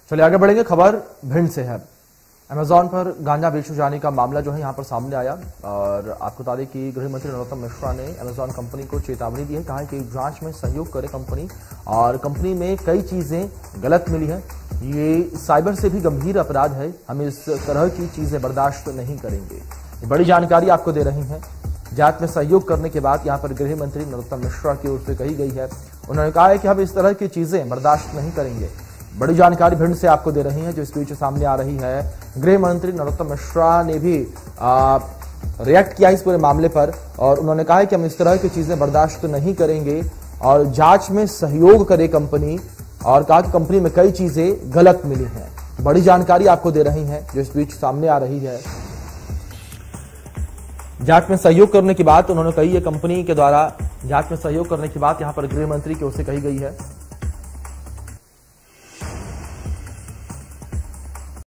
चलिए आगे बढ़ेंगे। खबर भिंड से है। अमेजॉन पर गांजा बेचे जाने का मामला जो है यहां पर सामने आया और आपको बता दें कि गृह मंत्री नरोत्तम मिश्रा ने अमेजॉन कंपनी को चेतावनी दी है। कहा है कि जांच में सहयोग करे कंपनी और कंपनी में कई चीजें गलत मिली हैं। ये साइबर से भी गंभीर अपराध है, हम इस तरह की चीजें बर्दाश्त नहीं करेंगे। ये बड़ी जानकारी आपको दे रही है। जांच में सहयोग करने के बाद यहां पर गृह मंत्री नरोत्तम मिश्रा की ओर से कही गई है। उन्होंने कहा है कि हम इस तरह की चीजें बर्दाश्त नहीं करेंगे। बड़ी जानकारी भिंड से आपको दे रही है जो इस बीच सामने आ रही है। गृह मंत्री नरोत्तम मिश्रा ने भी रिएक्ट किया इस पूरे मामले पर और उन्होंने कहा है कि हम इस तरह की चीजें बर्दाश्त नहीं करेंगे और जांच में सहयोग करे कंपनी, और कहा कि कंपनी में कई चीजें गलत मिली हैं। बड़ी जानकारी आपको दे रही है जो इस बीच सामने आ रही है। जांच में सहयोग करने की बात उन्होंने कही है। कंपनी के द्वारा जांच में सहयोग करने की बात यहां पर गृह मंत्री की ओर से कही गई है।